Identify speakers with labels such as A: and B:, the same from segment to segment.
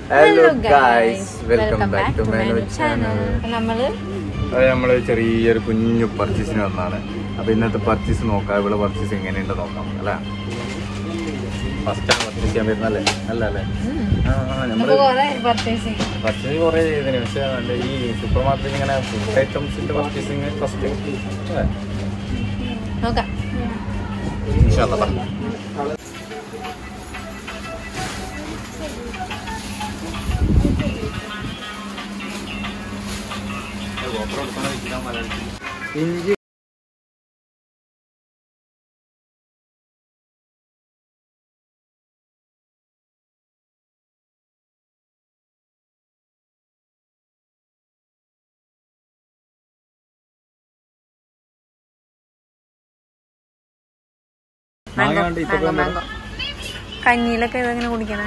A: Hello guys, welcome back to my channel. നമ്മള് ചെറിയൊരു കുഞ്ഞു പർച്ചേസിന് വന്നാണ്. അപ്പൊ ഇന്നത്തെ പർച്ചേസ് നോക്കാം, ഇവിടെ പർച്ചേസ് എങ്ങനെയുണ്ട് നോക്കാം അല്ലേ. ഫസ്റ്റ് ആണ് പർച്ചേസ് ചെയ്യാൻ വരുന്നല്ലേ? അല്ല അല്ലേ, നമ്മള് പർച്ചേസ് കുറെ ചെയ്തതിന്. പക്ഷെ നല്ല ഈ സൂപ്പർ മാർക്കറ്റിൽ ഇങ്ങനെ ഫുഡ് ഐറ്റംസിന്റെ പർച്ചേസിങ് ഫസ്റ്റ്
B: നോക്കാം.
A: ഇഞ്ചി
B: കഞ്ഞിയിലൊക്കെ ഇതെങ്ങനെ കുടിക്കണേ?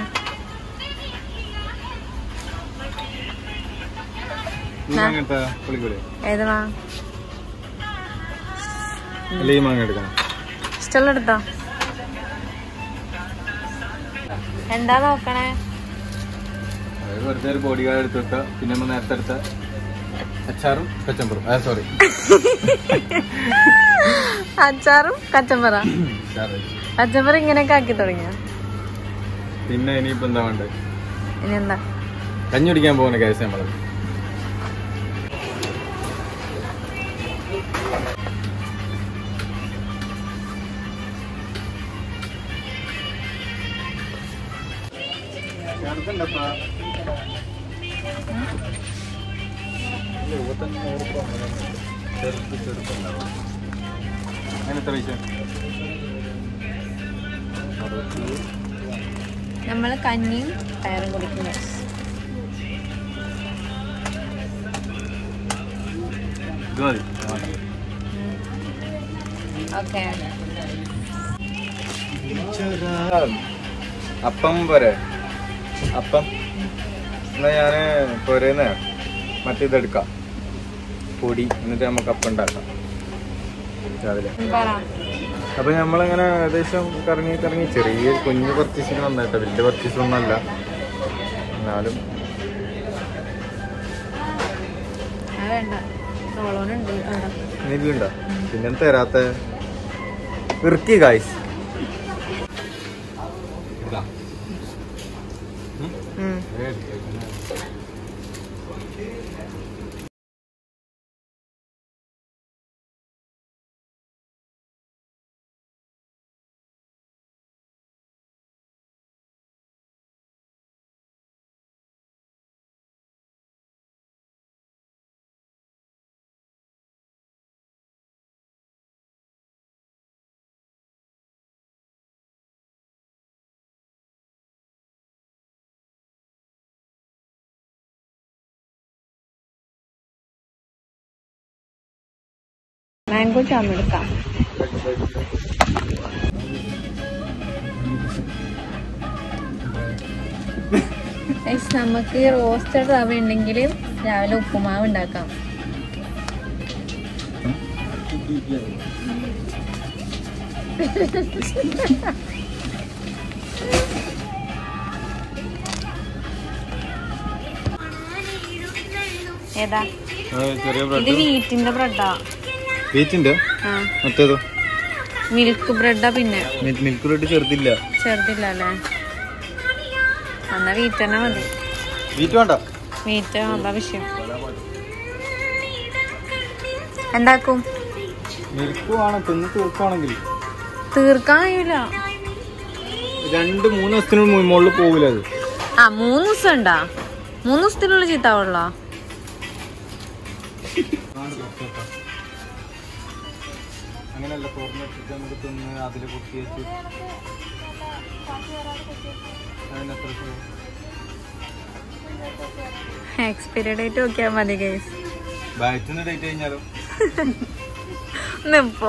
B: ഏതാ ഇഷ്ടമുള്ള എടുത്തോ. എന്താ നോക്കണേ?
A: വെറുതെ ഒരു ബോഡി ഗാർഡ് എടുത്തിട്ട, പിന്നെ നമ്മൾ നേരത്തെ എടുത്ത അച്ചാറും കച്ചമ്പറും. സോറി,
B: അച്ചാറും കച്ചമ്പറ. കച്ചമ്പറ ഇങ്ങനെയൊക്കെ ആക്കി തുടങ്ങിയ.
A: പിന്നെ ഇനിയിപ്പോ എന്താ വേണ്ടത്?
B: ഇനി എന്താ?
A: കഞ്ഞി കുടിക്കാൻ പോകുന്ന കേസ് നമ്മള്.
B: നമ്മള് കഞ്ഞിയും പയറും കുടിക്കുന്നു.
A: അപ്പം പോരെ? അപ്പം എന്നാ ഞാന് പോരേന്ന് മറ്റേതെടുക്കാം, പൊടി. എന്നിട്ട് നമുക്ക് അപ്പം ഉണ്ടാക്കാം രാവിലെ. അപ്പൊ നമ്മളിങ്ങനെ ഏകദേശം കറങ്ങി ചെറിയ കുഞ്ഞു പർച്ചേസിന് വന്നേട്ടോ, വലിയ പർച്ചേസ് ഒന്നല്ല. എന്നാലും നീലുണ്ടോ? പിന്നെ തരാത്ത ഇറുക്കി ഗായ്സ്.
B: മാംഗോ ജാം എടുക്കാം. നമുക്ക് റോസ്റ്റഡ് റവ ഉണ്ടെങ്കിൽ രാവിലെ ഉപ്പുമാവ് ഉണ്ടാക്കാം. ഏതാ? ഇത് വീറ്റിന്റെ ബ്രെഡാ.
A: വീറ്റിന്റെ മറ്റേതോ?
B: മിൽക്ക് ബ്രെഡാ. പിന്നെ
A: മിൽക്ക് ബ്രെഡ് ചെറുതില്ല
B: അല്ലേ? എന്നാ വീറ്റ് തന്നെ മതി.
A: വീറ്റ് വേണ്ട,
B: വീറ്റ് അതാ വിഷയം. എന്താക്കും?
A: മിൽക്ക് വേണം. തിന്ന് തീർക്കുവാണെങ്കിൽ
B: തീർക്കാൻ കഴിയില്ല.
A: 2-3 ദിവസത്തിനുള്ളിൽ മുകളിൽ പോവില്ല അത്.
B: 3 ദിവസം ഉണ്ടാ? 3 ദിവസത്തിനുള്ളിൽ ചീത്താവുള്ള.
A: അങ്ങനെയല്ല, തുറന്നിട്ട് നമുക്ക് തിന്ന് അതില് കുത്തി വെച്ച്
B: എക്സ്പയറി ഡേറ്റ് നോക്കിയാൽ മതി ഗൈസ്.
A: ഡേറ്റ് കഴിഞ്ഞാലോ?
B: ഇപ്പോ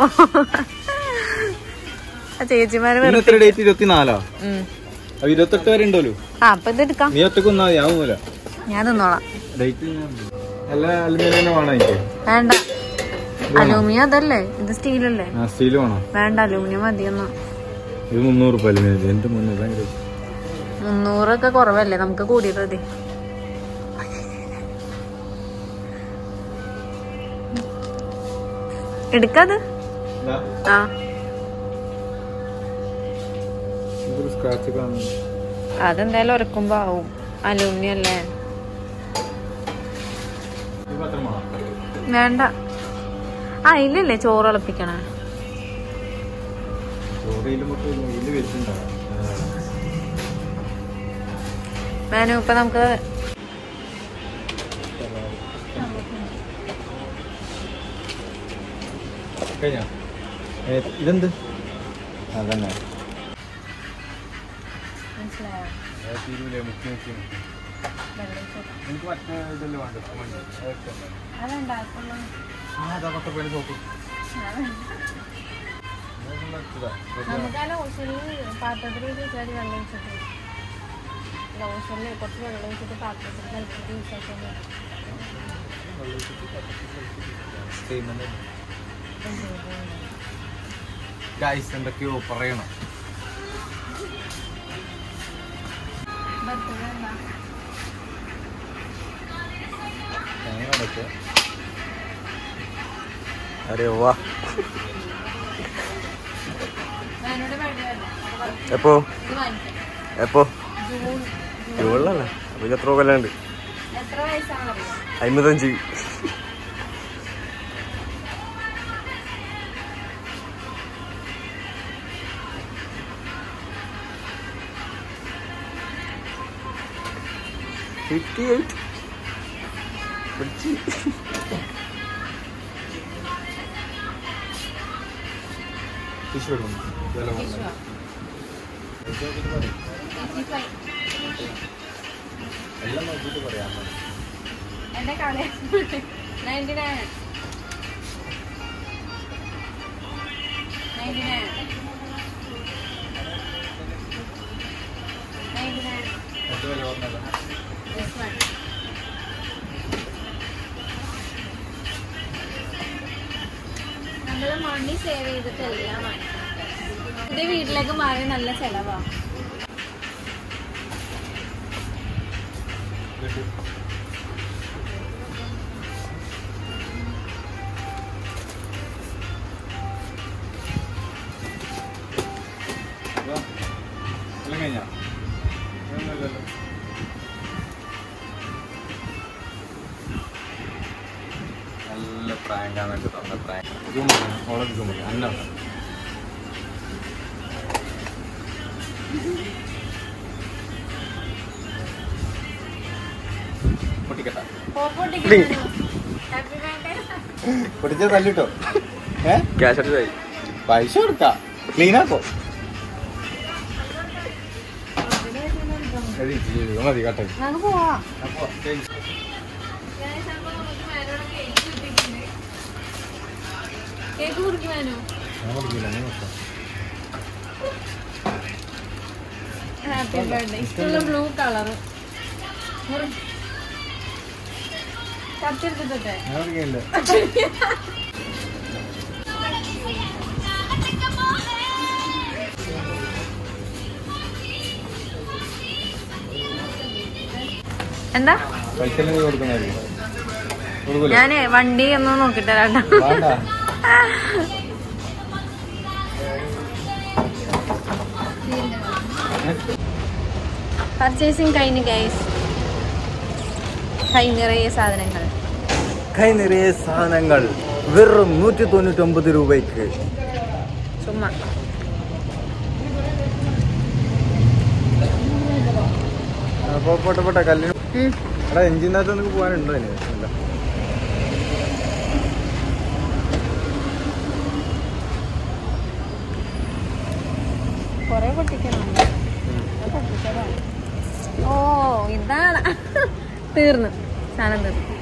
B: ചേച്ചിമാര്
A: 24 28 വരെ ഉണ്ടല്ലോ.
B: അപ്പൊ ഇത് എടുക്കാം.
A: നീ ഒറ്റക്കൊന്നാ?
B: ഞാൻ തിന്നോളാം. വേണ്ട, അലൂമിനിയം അതല്ലേ? ഇത് സ്റ്റീലല്ലേ?
A: സ്റ്റീൽ വേണോ?
B: വേണ്ട, അലൂമിനിയം മതി. എന്നാ
A: ഇത് 300 രൂപ. എന്റെ മുന്നേ
B: 300 കുറവല്ലേ, നമുക്ക് കൂടിയത് മതി. എടുക്കാത്. ആ അതെന്തായാലും ഉറക്കുമ്പോ ആവും, അലൂമിനിയം അല്ലേ. വേണ്ട. ആ ഇല്ലല്ലേ ചോറ് തിളപ്പിക്കണേ. മേനു ഇപ്പൊ നമുക്ക്
A: ഇതെന്ത് അതന്നെ എനിക്ക് മറ്റേ ഇതല്ലേ വേണ്ട സോപ്പ്.
B: നമുക്ക് ആ ലോഷനിൽ പാത്രത്തിൽ വെച്ചാൽ വെള്ളം ഒഴിച്ചിട്ട് ലോഷനിൽ കുറച്ച് വെള്ളം ഒഴിച്ചിട്ട് പാത്രത്തിൽ കളിച്ചിട്ട് യൂസ് ആക്കാൻ
A: ഗൈസ് എന്തൊക്കെയോ പറയണം. അരെ വാ. എപ്പോ എപ്പോ ജൂണിലല്ലേ? അപ്പൊ എത്ര കൊല്ലുണ്ട്? 55. എല്ലാം നോക്കിട്ട് പറയാം.
B: എന്റെ കളി 99. നമ്മള് മണി സേവ് ചെയ്തിട്ടല്ല എന്റെ വീട്ടിലേക്ക് മാറി നല്ല ചെലവാ.
A: നല്ല പ്രാങ്കാണ് തന്ന പ്രാങ്ക്. അന്ന പൊട്ടിച്ച തല്ലിട്ടോ. ക്യാഷ് അടിച്ചായി പൈസ കൊടുക്കാം. ക്ലീനാക്കോ മതി കേട്ടോ.
B: കേക്ക് കുടിക്കുവാനോ? Happy birthday. ഇഷ്ടമുള്ള ബ്ലൂ കളർ കത്തെടുത്തിട്ടെ. എന്താ ഞാന് വണ്ടി ഒന്ന് നോക്കിട്ട് പർച്ചേസിങ് കഴിഞ്ഞു ഗൈസ്. കൈ നിറയെ സാധനങ്ങൾ വെറും 199 രൂപയ്ക്ക്. ചുമ്മാ
A: പോട്ടെ കല്ലിന് എടാ എഞ്ചിനകത്ത് നമുക്ക് പോകാനുണ്ടോ? ഇല്ല
B: കൊറേ പൊട്ടിക്കണം. ഓ ഇതാണ് തീർന്നു സാധനം തീർന്നു.